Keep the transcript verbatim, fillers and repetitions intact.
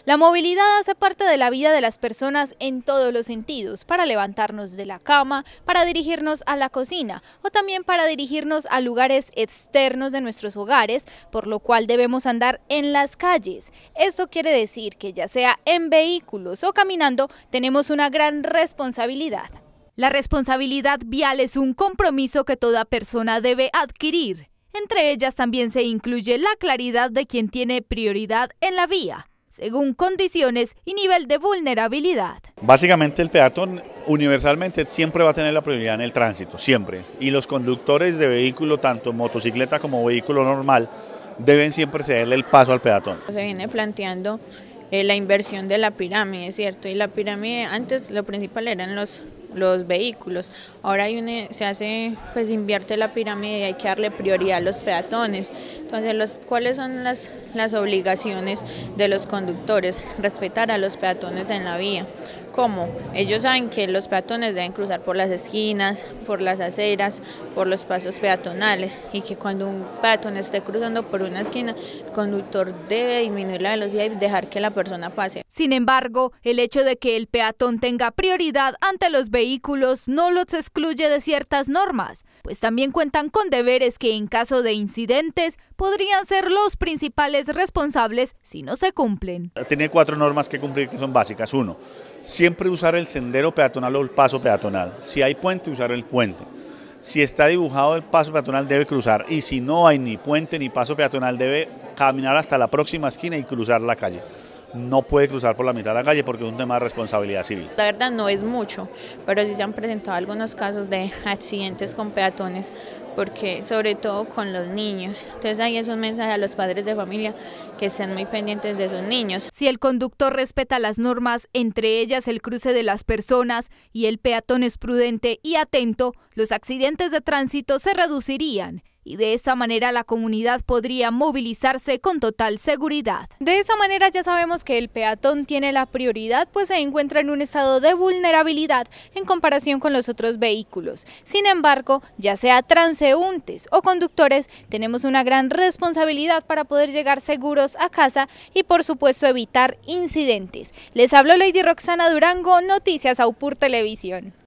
La movilidad hace parte de la vida de las personas en todos los sentidos, para levantarnos de la cama, para dirigirnos a la cocina o también para dirigirnos a lugares externos de nuestros hogares, por lo cual debemos andar en las calles. Esto quiere decir que ya sea en vehículos o caminando, tenemos una gran responsabilidad. La responsabilidad vial es un compromiso que toda persona debe adquirir. Entre ellas también se incluye la claridad de quien tiene prioridad en la vía, según condiciones y nivel de vulnerabilidad. Básicamente el peatón universalmente siempre va a tener la prioridad en el tránsito, siempre. Y los conductores de vehículo, tanto motocicleta como vehículo normal, deben siempre cederle el paso al peatón. Se viene planteando eh, la inversión de la pirámide, ¿cierto? Y la pirámide, antes lo principal eran los, los vehículos, ahora hay una, se hace, pues invierte la pirámide y hay que darle prioridad a los peatones. Entonces, los, ¿cuáles son las, las obligaciones de los conductores? Respetar a los peatones en la vía. ¿Cómo? Ellos saben que los peatones deben cruzar por las esquinas, por las aceras, por los pasos peatonales y que cuando un peatón esté cruzando por una esquina, el conductor debe disminuir la velocidad y dejar que la persona pase. Sin embargo, el hecho de que el peatón tenga prioridad ante los vehículos no los excluye de ciertas normas, pues también cuentan con deberes que en caso de incidentes podrían ser los principales responsables si no se cumplen. Tiene cuatro normas que cumplir que son básicas. Uno, siempre usar el sendero peatonal o el paso peatonal. Si hay puente, usar el puente. Si está dibujado el paso peatonal, debe cruzar. Y si no hay ni puente ni paso peatonal, debe caminar hasta la próxima esquina y cruzar la calle. No puede cruzar por la mitad de la calle porque es un tema de responsabilidad civil. La verdad no es mucho, pero sí se han presentado algunos casos de accidentes con peatones, porque sobre todo con los niños. Entonces ahí es un mensaje a los padres de familia que estén muy pendientes de sus niños. Si el conductor respeta las normas, entre ellas el cruce de las personas, y el peatón es prudente y atento, los accidentes de tránsito se reducirían. Y de esta manera la comunidad podría movilizarse con total seguridad. De esta manera ya sabemos que el peatón tiene la prioridad, pues se encuentra en un estado de vulnerabilidad en comparación con los otros vehículos. Sin embargo, ya sea transeúntes o conductores, tenemos una gran responsabilidad para poder llegar seguros a casa y por supuesto evitar incidentes. Les habló Lady Roxana Durango, Noticias Aupur Televisión.